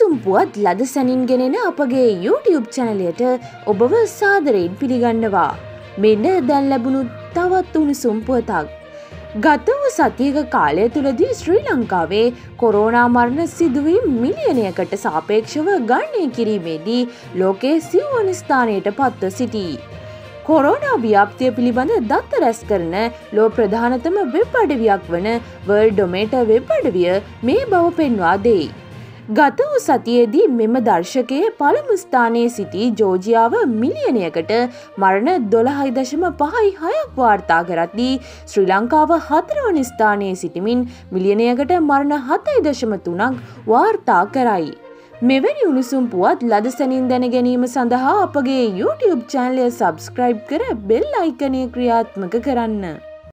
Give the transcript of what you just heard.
උණුසුම් පුවත් ලද සැනින් ගෙනෙන අපගේ YouTube චැනලයට ඔබව සාදරයෙන් පිළිගන්නවා. මෙන්න දැන් ලැබුණු තවත් උණුසුම් පුවතක්. ගත වූ සතියක කාලය තුලදී ශ්‍රී ලංකාවේ කොරෝනා මරණ සිදුවීම් මිලියනයකට සාපේක්ෂව ගණනය කිරීමේදී ලෝකයේ සිව්වන ස්ථානයට පත්ව සිටී. කොරෝනා ව්‍යාප්තිය පිළිබඳ දත්ත රැස් කරන ලෝ ප්‍රධානතම වෙබ් අඩවියක් වන වර්ල්ඩොමීටර් වෙබ් අඩවිය මේ බව පෙන්වා දෙයි. ගත වූ සතියේදී මෙම දර්ශකයේ පළමු ස්ථානයේ සිටි ජෝර්ජියාව මිලියනයකට මරණ 12.56ක් වාර්තා කරද්දී ශ්‍රී ලංකාව 4 වන ස්ථානයේ සිටමින් මිලියනයකට මරණ 7.3ක් වාර්තා කරයි. මෙවැනි උණුසුම් පුවත් ලද සැනින් දැන ගැනීම සඳහා අපගේ YouTube චැනලය සබ්ස්ක්‍රයිබ් කර බෙල් අයිකනය ක්‍රියාත්මක කරන්න.